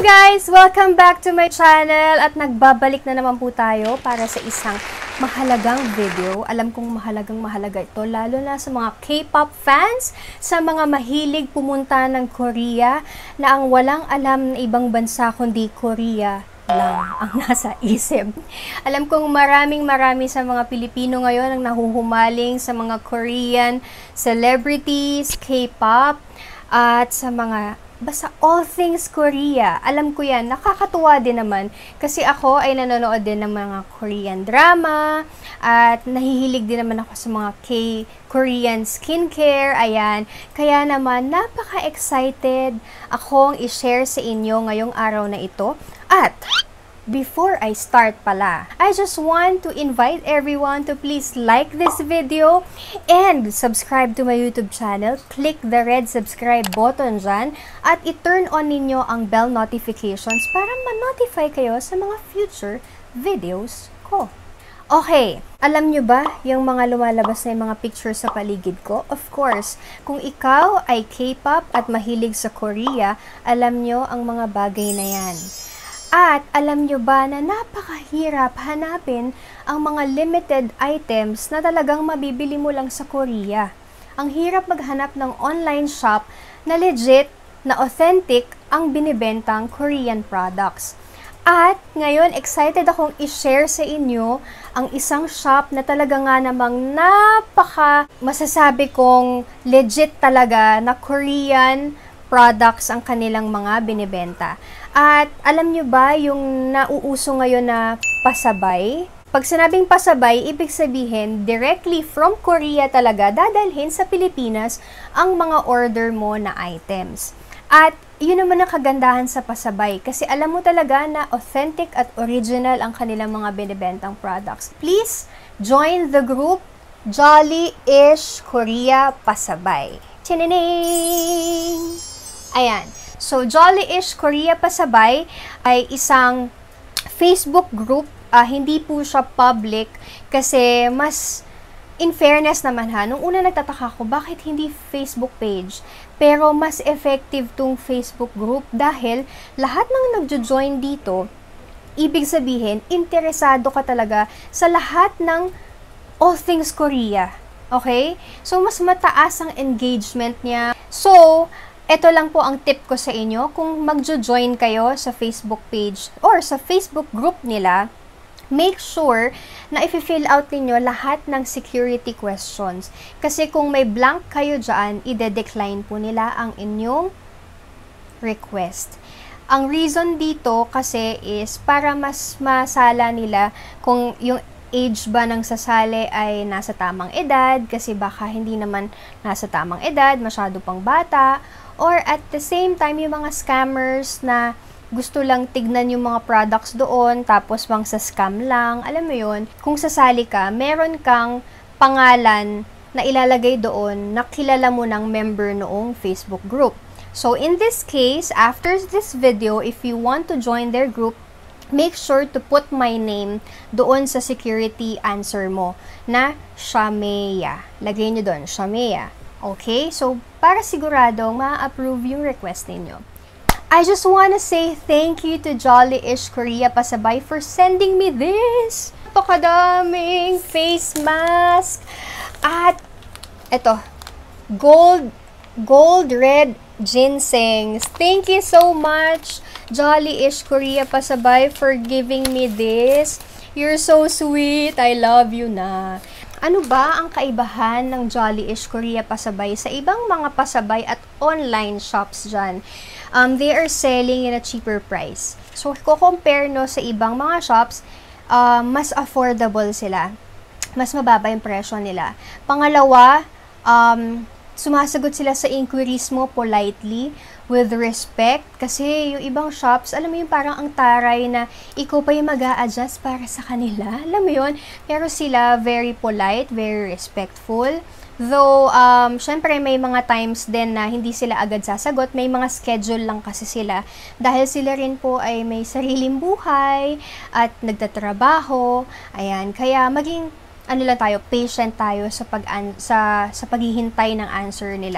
guys! Welcome back to my channel at nagbabalik na naman po tayo para sa isang mahalagang video. Alam kong mahalaga ito, lalo na sa mga K-pop fans, sa mga mahilig pumunta ng Korea na ang walang alam na ibang bansa kundi Korea lang ang nasa isip. Alam kong marami sa mga Pilipino ngayon ang nahuhumaling sa mga Korean celebrities, K-pop, at sa mga basta all things Korea. Alam ko yan, nakakatuwa din naman kasi ako ay nanonood din ng mga Korean drama at nahihilig din naman ako sa mga Korean skincare. Ayan, kaya naman napaka-excited akong i-share sa inyo ngayong araw na ito. At before I start pala, I just want to invite everyone to please like this video and subscribe to my YouTube channel. Click the red subscribe button dyan at i-turn on ninyo ang bell notifications para ma-notify kayo sa mga future videos ko. Okay, alam nyo ba yung mga lumalabas na yung mga pictures sa paligid ko? Of course, kung ikaw ay K-pop at mahilig sa Korea, alam nyo ang mga bagay na yan. At alam nyo ba na napakahirap hanapin ang mga limited items na talagang mabibili mo lang sa Korea. Ang hirap maghanap ng online shop na legit, na authentic ang binibentang Korean products. At ngayon, excited akong i-share sa inyo ang isang shop na talaga nga namang masasabi kong legit talaga na Korean products ang kanilang mga binibenta. At alam nyo ba yung nauuso ngayon na pasabay? Pag sinabing pasabay, ibig sabihin directly from Korea talaga dadalhin sa Pilipinas ang mga order mo na items. At yun naman ang kagandahan sa pasabay kasi alam mo talaga na authentic at original ang kanilang mga binibentang products. Please join the group Jolly-ish Korea Pasabay. Chinining! Ayan. So, Jolly-ish Korea Pasabay ay isang Facebook group. Hindi po siya public kasi mas, in fairness naman ha, nung una nagtataka ko, bakit hindi Facebook page? Pero mas effective tong Facebook group dahil lahat ng nagjo-join dito, ibig sabihin, interesado ka talaga sa lahat ng all things Korea. Okay? So, mas mataas ang engagement niya. So, ito lang po ang tip ko sa inyo, kung magjo-join kayo sa Facebook page or sa Facebook group nila, make sure na i-fill out ninyo lahat ng security questions. Kasi kung may blank kayo dyan, i-decline po nila ang inyong request. Ang reason dito kasi is para mas masala nila kung yung age ba ng sasali ay nasa tamang edad, kasi baka hindi naman nasa tamang edad, masyado pang bata, or at the same time, yung mga scammers na gusto lang tignan yung mga products doon, tapos bang sa scam lang, alam mo yun, kung sasali ka, meron kang pangalan na ilalagay doon na kilala mo ng member noong Facebook group. So, in this case, after this video, if you want to join their group, make sure to put my name doon sa security answer mo na Shamea. Lagay nyo doon, Shamea. Okay? So, para sigurado ma-approve yung request ninyo. I just wanna say thank you to Jolly-ish Korea Pasabay for sending me this. Napakadaming face mask. At, eto, gold red ginseng. Thank you so much, Jolly-ish Korea Pasabay, for giving me this. You're so sweet. I love you na. Ano ba ang kaibahan ng Jolly-ish Korea Pasabay sa ibang mga pasabay at online shops dyan? They are selling in a cheaper price. So, compare no sa ibang mga shops, mas affordable sila. Mas mababa yung presyo nila. Pangalawa, sumasagot sila sa inquiries mo politely, with respect, kasi yung ibang shops, alam mo yung parang ang taray na ikaw pa yung mag-a-adjust para sa kanila, alam mo yun, pero sila very polite, very respectful, though, syempre may mga times din na hindi sila agad sasagot, may mga schedule lang kasi sila, dahil sila rin po ay may sariling buhay, at nagtatrabaho, ayan, kaya maging ano lang tayo, patient tayo sa paghihintay ng answer nila.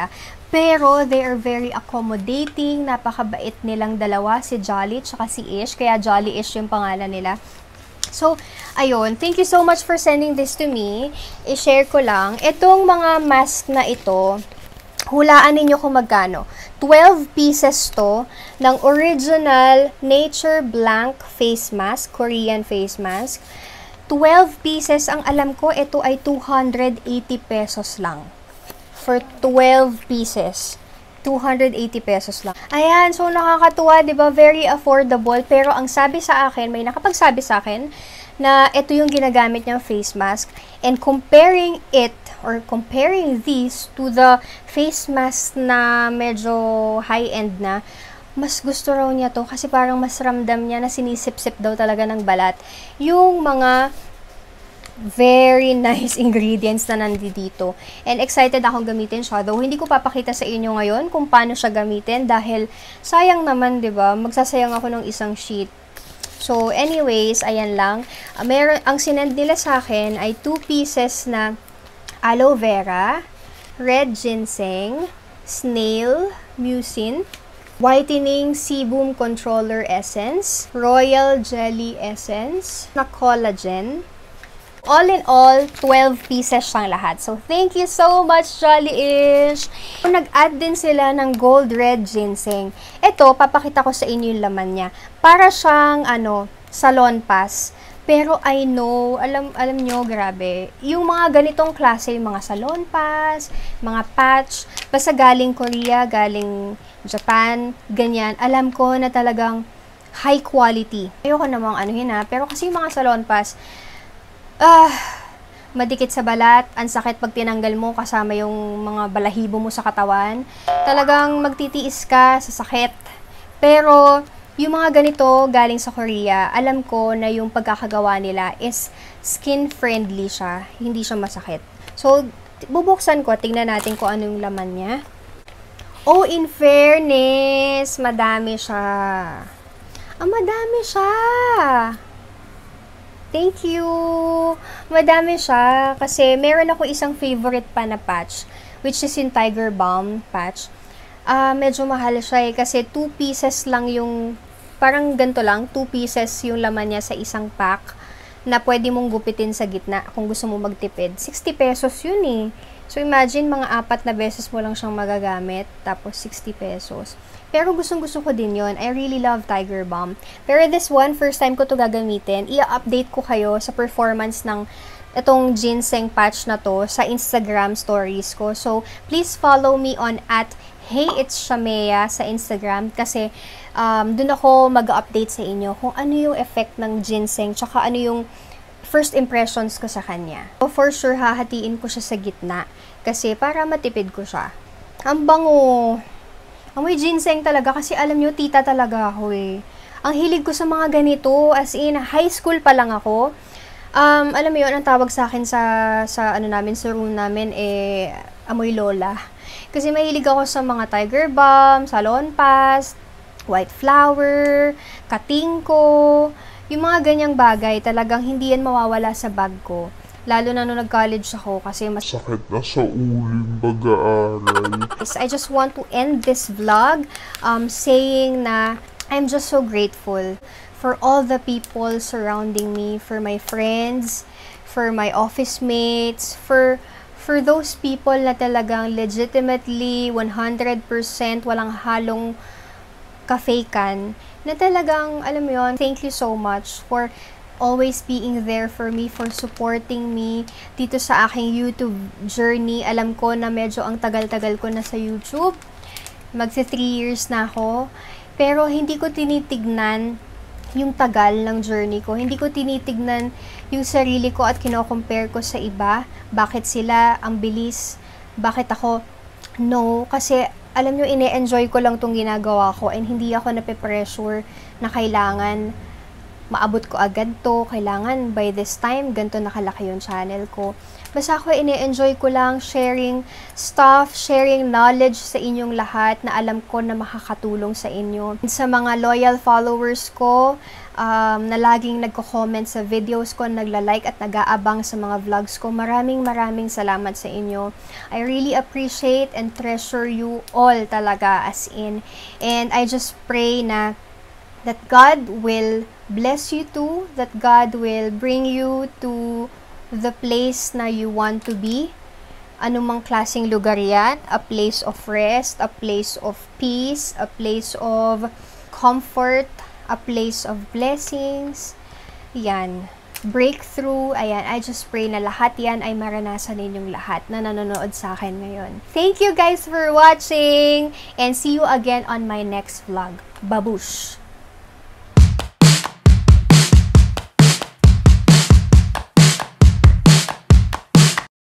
Pero they are very accommodating, napakabait nilang dalawa, si Jolly tsaka si Ish, kaya Jolly Ish yung pangalan nila. So, ayun, thank you so much for sending this to me. I-share ko lang. Itong mga mask na ito, hulaan ninyo kung magkano. 12 pieces to ng original Nature Blank face mask, Korean face mask. 12 pieces, ang alam ko, ito ay 280 pesos lang. For 12 pieces. 280 pesos lang. Ayan, so nakakatuwa, 'di ba? Very affordable, pero ang sabi sa akin, may nakapagsabi sa akin na ito yung ginagamit niyang face mask, and comparing it or comparing these to the face mask na medyo high-end na, mas gusto raw niya to kasi parang mas ramdam niya na sinisip-sip daw talaga ng balat yung mga very nice ingredients na nandito. And excited akong gamitin siya. Though hindi ko papakita sa inyo ngayon kung paano siya gamitin dahil sayang naman, 'di ba? Magsasayang ako ng isang sheet. So anyways, ayan lang. Ang sinend nila sa akin ay 2 pieces na aloe vera, red ginseng, snail mucin, whitening sebum controller essence, royal jelly essence, na collagen. All in all, 12 pieces siyang lahat. So, thank you so much, Jolly-ish! Nag-add din sila ng gold red ginseng. Ito, papakita ko sa inyo yung laman niya. Para siyang, salon pass. Pero I know, alam nyo, grabe. Yung mga ganitong klase, yung mga salon pass, mga patch, basta galing Korea, galing Japan, ganyan. Alam ko na talagang high quality. Ayoko namang pero kasi yung mga salon pass, madikit sa balat, ang sakit pag tinanggal mo kasama yung mga balahibo mo sa katawan. Talagang magtitiis ka sa sakit. Pero, yung mga ganito galing sa Korea, alam ko na yung pagkakagawa nila is skin-friendly siya. Hindi siya masakit. So, bubuksan ko, tingnan natin kung anong laman niya. Oh, in fairness, madami siya. Madami siya! Thank you! Madami siya kasi meron ako isang favorite pa na patch, which is yung Tiger Balm patch. Medyo mahal siya kasi 2 pieces lang yung, parang ganito lang, 2 pieces yung laman niya sa isang pack na pwede mong gupitin sa gitna kung gusto mo magtipid. 60 pesos yun eh. So imagine, mga 4 na beses mo lang siyang magagamit, tapos 60 pesos. Pero gustong-gusto ko din yon. I really love Tiger Balm. Pero this one, first time ko to gagamitin. I-update ko kayo sa performance ng itong ginseng patch na to sa Instagram stories ko. So, please follow me on @HeyIt'sShamea sa Instagram kasi dun ako mag-update sa inyo kung ano yung effect ng ginseng tsaka ano yung first impressions ko sa kanya. So, for sure, hahatiin ko siya sa gitna kasi para matipid ko siya. Ang bango! Amoy ginseng talaga kasi alam nyo, tita talaga ako eh. Ang hilig ko sa mga ganito, as in, high school pa lang ako. Alam mo yun, ang tawag sa akin sa room namin, amoy lola. Kasi mahilig ako sa mga Tiger Balm, Salon Pass, White Flower, Katingko, yung mga ganyang bagay, talagang hindi yan mawawala sa bag ko. Lalo na nung nag-college ako kasi mas sakit na sa uling pag-aaral. I just want to end this vlog saying na I'm just so grateful for all the people surrounding me, for my friends, for my office mates, for those people na talagang legitimately 100% walang halong ka-fakean, na talagang, alam mo yun, thank you so much for always being there for me, for supporting me dito sa aking YouTube journey. Alam ko na medyo ang tagal-tagal ko na sa YouTube. Magsi 3 years na ako. Pero hindi ko tinitignan yung tagal ng journey ko. Hindi ko tinitignan yung sarili ko at kino-compare ko sa iba. Bakit sila ang bilis? Bakit ako? No, kasi alam nyo, ine-enjoy ko lang tong ginagawa ko and hindi ako nape-pressure na kailangan maabot ko agad to, kailangan by this time, ganito nakalaki yung channel ko. Basta ako ini-enjoy ko lang sharing stuff, sharing knowledge sa inyong lahat na alam ko na makakatulong sa inyo. Sa mga loyal followers ko, na laging nagko-comment sa videos ko, nagla-like at nag-aabang sa mga vlogs ko, maraming salamat sa inyo. I really appreciate and treasure you all talaga, as in. And I just pray na that God will bless you too, that God will bring you to the place na you want to be. Anumang klaseng lugar yan, a place of rest, a place of peace, a place of comfort, a place of blessings. Yan. Breakthrough. Ayan, I just pray na lahat yan ay maranasan ninyong lahat na nanonood sa akin ngayon. Thank you guys for watching and see you again on my next vlog. Babush!